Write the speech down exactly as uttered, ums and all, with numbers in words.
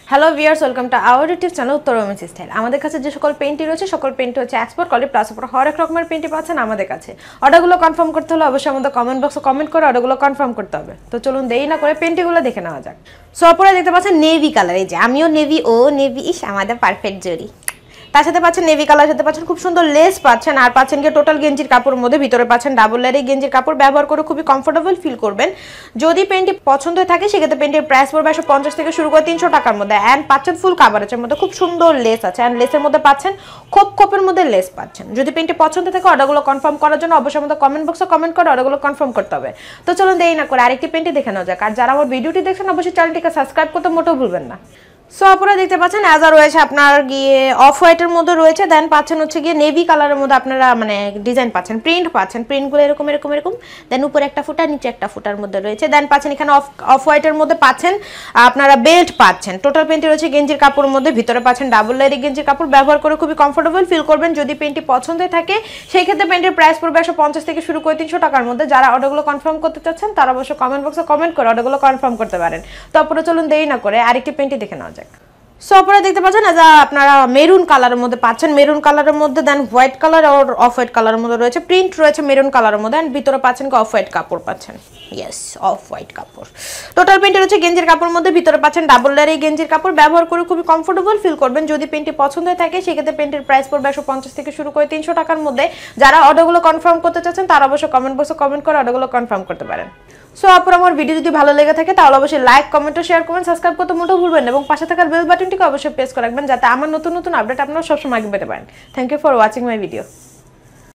Hello viewers, welcome to our YouTube channel Uttar women's style. আমাদের কাছে যে সকল পেন্টি রয়েছে সকল পেন্টি হচ্ছে এক্সপোর্ট কোয়ালিটি প্লাস উপর হরেক রকমের পেন্টি পাচ্ছেন আমাদের কাছে। অর্ডারগুলো কনফার্ম করতে হলে অবশ্যই আমাদের কমেন্ট বক্সে কমেন্ট করে অর্ডারগুলো কনফার্ম করতে হবে। তো চলুন দেরি না করে পেন্টিগুলো দেখে নেওয়া যাক। সো আপনারা দেখতে পাচ্ছেন নেভি কালার, এই যে আমিও নেভি ও নেভি ইস আমাদের পারফেক্ট জড়ি। তার সাথে পাচ্ছেন নেভি কালার, সাথে পাচ্ছেন খুব সুন্দর লেস পাচ্ছেন, আর পাচ্ছেন কি টোটাল গেঞ্জির কাপড়ের মধ্যে ভিতরে পাচ্ছেন ডাবল লেয়ারের গেঞ্জির কাপড়। ব্যবহার করে খুবই কমফোর্টেবল ফিল করবেন। যদি পেন্টি পছন্দ হয়ে থাকে সেক্ষেত্রে পেন্টের প্রাইস পড়বে একশো পঞ্চাশ থেকে শুরু করে তিনশো টাকার মধ্যে। অ্যান্ড পাচ্ছেন ফুল কাভারেজের মধ্যে, খুব সুন্দর লেস আছে। অ্যান্ড লেসের মধ্যে পাচ্ছেন খোপ খোপের মধ্যে লেস পাচ্ছেন। যদি পেন্টি পছন্দ থাকে অর্ডারগুলো কনফার্ম করার জন্য অবশ্যই আমাদের কমেন্ট বক্সে কমেন্ট করে অর্ডারগুলো কনফার্ম করতে হবে। তো চলুন দেরি না করে আরেকটি পেন্টি দেখে নেওয়া যাক। আর যারা আমার ভিডিওটি দেখছেন অবশ্যই চ্যানেলটিকে সাবস্ক্রাইব করতে মোটেও ভুলবেন না। সো আপনারা দেখতে পাচ্ছেন অ্যাজ আর রয়েছে আপনার গিয়ে অফ হোয়াইটের মধ্যে রয়েছে, দেন পাচ্ছেন হচ্ছে গিয়ে নেভি কালারের মধ্যে আপনারা মানে ডিজাইন পাচ্ছেন, প্রিন্ট পাচ্ছেন। প্রিন্টগুলো এরকম এরকম এরকম, দেন উপরে একটা ফুটা নিচে একটা ফুটার মধ্যে রয়েছে। দেন পাচ্ছেন এখানে অফ অফ হোয়াইটের মধ্যে পাচ্ছেন আপনারা বেল্ট পাচ্ছেন। টোটাল পেন্টি রয়েছে গেঞ্জির কাপড়ের মধ্যে, ভিতরে পাচ্ছেন ডাবল লেয়ারের গেঞ্জির কাপড়। ব্যবহার করে খুবই কমফোর্টেবল ফিল করবেন। যদি পেন্টি পছন্দ হয়ে থাকে সেই ক্ষেত্রে পেন্টের প্রাইস পড়বে একশো পঞ্চাশ থেকে শুরু করে তিনশো টাকার মধ্যে। যারা অর্ডারগুলো কনফার্ম করতে চাচ্ছেন তারা অবশ্যই কমেন্ট বক্সে কমেন্ট করে অর্ডারগুলো কনফার্ম করতে পারেন। তো আপনারা চলুন দেরি না করে আরেকটি পেন্টি দেখে নেওয়া যাক। সো আপনারা দেখতে পাচ্ছেন যা আপনারা মেরুন কালারের মধ্যে পাচ্ছেন, মেরুন কালারের মধ্যে দেন হোয়াইট কালার আর অফ হোয়াইট কালারের মধ্যে রয়েছে, প্রিন্ট রয়েছে মেরুন কালারের মধ্যে। অ্যান্ড ভিতরে পাচ্ছেন অফ হোয়াইট কাপড় পাচ্ছেন, ইয়েস অফ হোয়াইট কাপড়। টোটাল পেন্টি রয়েছে গেঞ্জির কাপড়ের মধ্যে, ভিতরে পাচ্ছেন ডাবল লেয়ারের গেঞ্জির কাপড়। ব্যবহার করে খুবই কমফোর্টেবল ফিল করবেন। যদি পেন্টি পছন্দ হয়ে থাকে সেক্ষেত্রে পেন্টের প্রাইস পড়বে একশো পঞ্চাশ থেকে শুরু করে তিনশো টাকার মধ্যে। যারা অর্ডারগুলো কনফার্ম করতে চাচ্ছেন তারা অবশ্যই কমেন্ট বক্সে কমেন্ট করে অর্ডারগুলো কনফার্ম করতে পারেন। সো আপনার আমার ভিডিও যদি ভালো লেগে থাকে তাহলে অবশ্যই লাইক কমেন্ট ও শেয়ার করবেন, সাবস্ক্রাইব করতে মোটেও ভুলবেন না এবং পাশে থাকার বেল বাটনটিকে অবশ্যই প্রেস করে রাখবেন যাতে আমার নতুন নতুন আপডেট আপনারা সবসময় আগে পেতে পারেন। Thank you for watching my video.